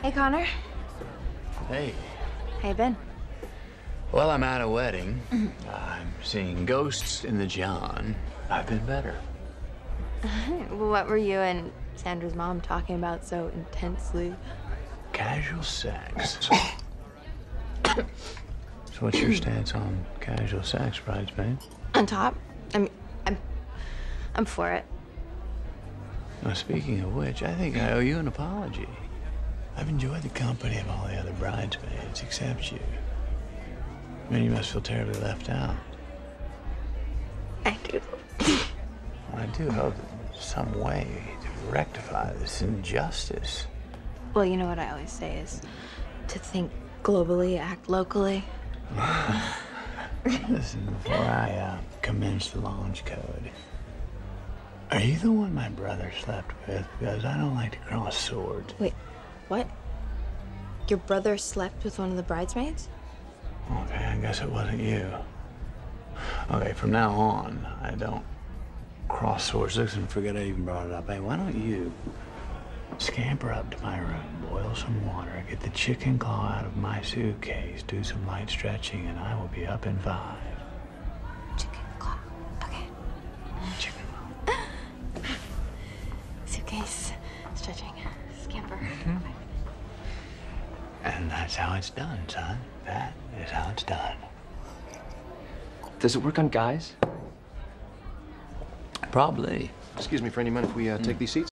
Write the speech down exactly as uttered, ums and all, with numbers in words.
Hey, Connor. Hey. How you been? Well, I'm at a wedding. I'm seeing ghosts in the John. I've been better. What were you and Sandra's mom talking about so intensely? Casual sex. So what's your stance on casual sex, bridesmaid? On top? I mean, I'm, I'm for it. Well, speaking of which, I think I owe you an apology. I've enjoyed the company of all the other bridesmaids except you. I mean, you must feel terribly left out. I do. Well, I do hope that there's some way to rectify this injustice. Well, you know what I always say is to think globally, act locally. Listen, before I uh, commence the launch code, are you the one my brother slept with? Because I don't like to cross swords. Wait, what? Your brother slept with one of the bridesmaids? Okay, I guess it wasn't you. Okay, from now on, I don't cross swords. Listen, forget I even brought it up. Hey, why don't you scamper up to my room, boil some water, get the chicken claw out of my suitcase, do some light stretching, and I will be up in five. Chicken claw. Okay. Chicken claw. Suitcase, stretching, scamper. Mm-hmm. And that's how it's done, son. That is how it's done. Does it work on guys? Probably. Excuse me for any minute if we uh, take these seats.